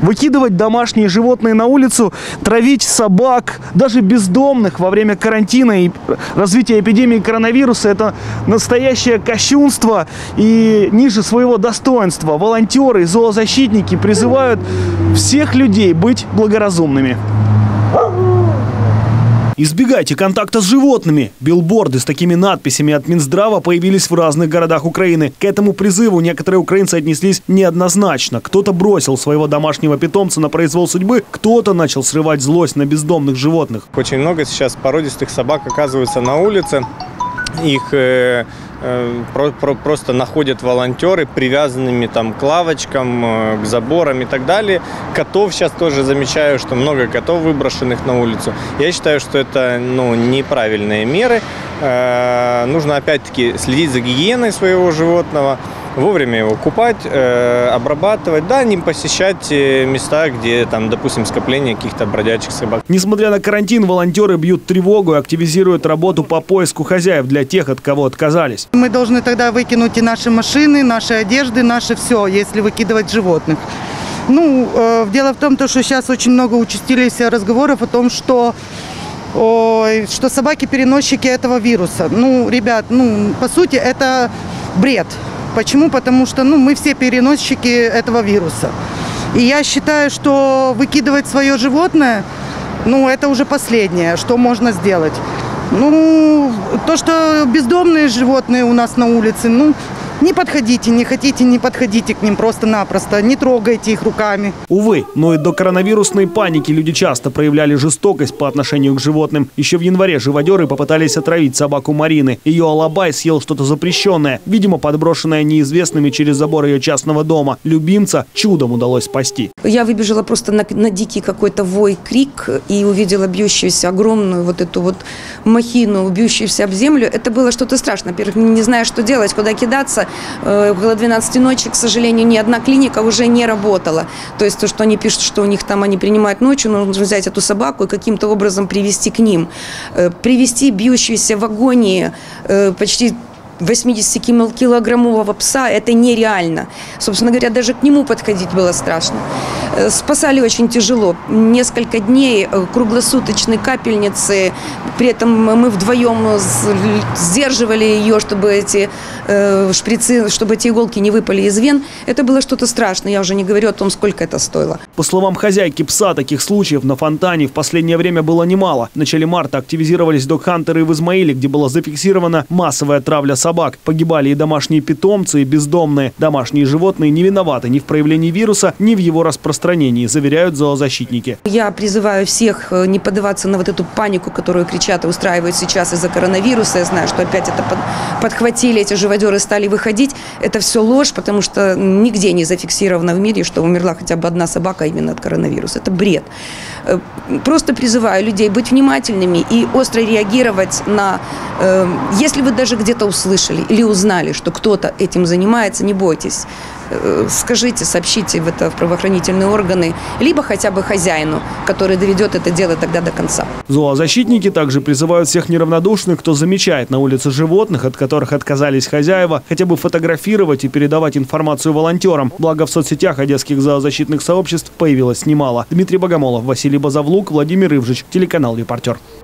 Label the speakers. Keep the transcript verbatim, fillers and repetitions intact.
Speaker 1: Выкидывать домашние животные на улицу, травить собак, даже бездомных во время карантина и развития эпидемии коронавируса – это настоящее кощунство и ниже своего достоинства. Волонтеры и зоозащитники призывают всех людей быть благоразумными. Избегайте контакта с животными. Билборды с такими надписями от Минздрава появились в разных городах Украины. К этому призыву некоторые украинцы отнеслись неоднозначно. Кто-то бросил своего домашнего питомца на произвол судьбы, кто-то начал срывать злость на бездомных животных.
Speaker 2: Очень много сейчас породистых собак оказывается на улице. Их э, э, про, про, просто находят волонтеры привязанными там, к лавочкам, э, к заборам и так далее. Котов сейчас тоже замечаю, что много котов выброшенных на улицу. Я считаю, что это ну, неправильные меры. Э, нужно опять-таки следить за гигиеной своего животного, вовремя его купать, э, обрабатывать, да, не посещать места, где, там, допустим, скопление каких-то бродячих собак.
Speaker 1: Несмотря на карантин, волонтеры бьют тревогу и активизируют работу по поиску хозяев для тех, от кого отказались.
Speaker 3: Мы должны тогда выкинуть и наши машины, наши одежды, наше все, если выкидывать животных. Ну, э, дело в том, что сейчас очень много участились разговоров о том, что, ой, что собаки переносчики этого вируса. Ну, ребят, ну, по сути, это бред. Почему? Потому что ну, мы все переносчики этого вируса. И я считаю, что выкидывать свое животное, ну, это уже последнее, что можно сделать. Ну, то, что бездомные животные у нас на улице, ну, не подходите, не хотите, не подходите к ним просто-напросто, не трогайте их руками.
Speaker 1: Увы, но и до коронавирусной паники люди часто проявляли жестокость по отношению к животным. Еще в январе живодеры попытались отравить собаку Марины. Ее алабай съел что-то запрещенное, видимо, подброшенное неизвестными через забор ее частного дома. Любимца чудом удалось спасти.
Speaker 4: Я выбежала просто на, на дикий какой-то вой, крик и увидела бьющуюся огромную вот эту вот махину, бьющуюся об землю. Это было что-то страшное. Во-первых, не знаю, что делать, куда кидаться. Около двенадцати ночи, к сожалению, ни одна клиника уже не работала. То есть то, что они пишут, что у них там они принимают ночью, нужно взять эту собаку и каким-то образом привести к ним. Привести бьющуюся в агонии почти восьмидесятикилограммового пса – это нереально. Собственно говоря, даже к нему подходить было страшно. Спасали очень тяжело. Несколько дней круглосуточной капельницы. При этом мы вдвоем сдерживали ее, чтобы эти шприцы, чтобы эти иголки не выпали из вен. Это было что-то страшное. Я уже не говорю о том, сколько это стоило.
Speaker 1: По словам хозяйки пса, таких случаев на Фонтане в последнее время было немало. В начале марта активизировались догхантеры в Измаиле, где была зафиксирована массовая травля собак. Погибали и домашние питомцы, и бездомные. Домашние животные не виноваты ни в проявлении вируса, ни в его распространении, заверяют зоозащитники.
Speaker 4: Я призываю всех не поддаваться на вот эту панику, которую кричат и устраивают сейчас из-за коронавируса. Я знаю, что опять это под, подхватили, эти живодеры стали выходить. Это все ложь, потому что нигде не зафиксировано в мире, что умерла хотя бы одна собака именно от коронавируса. Это бред. Просто призываю людей быть внимательными и остро реагировать на... Э, если вы даже где-то услышали или узнали, что кто-то этим занимается, не бойтесь. Э, скажите, сообщите в это в правоохранительные органы, либо хотя бы хозяину, который доведет это дело тогда до конца.
Speaker 1: Зоозащитники также призывают всех неравнодушных, кто замечает на улице животных, от которых отказались хозяева, хотя бы фотографировать и передавать информацию волонтерам. Благо в соцсетях одесских зоозащитных сообществ появилось немало. Дмитрий Богомолов, Василий Базавлук, Владимир Ивжич, телеканал «Репортер».